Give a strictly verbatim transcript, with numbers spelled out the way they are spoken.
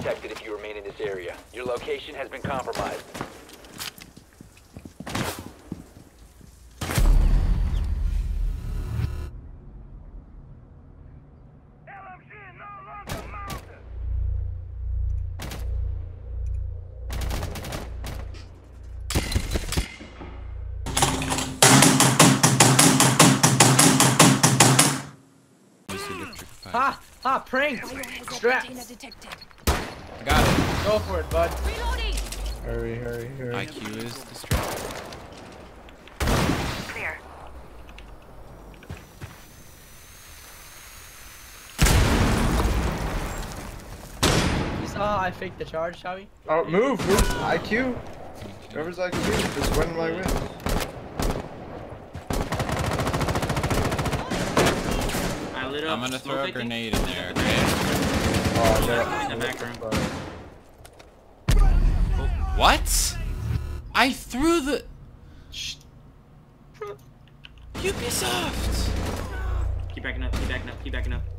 detected if you remain in this area. Your location has been compromised. Ha! Ha! Prank! Straps! I got it. Go for it, bud. Reloading! Hurry, hurry, hurry. I Q is distracted. Clear. You saw how I faked the charge, shall we? Oh, move, move. I Q. Whoever's I Q, just win my win. I lit up. I'm gonna throw a Smoke grenade in there, okay? Oh, yeah. in the back room. What? I threw the... Ubisoft! Keep backing up, keep backing up, keep backing up.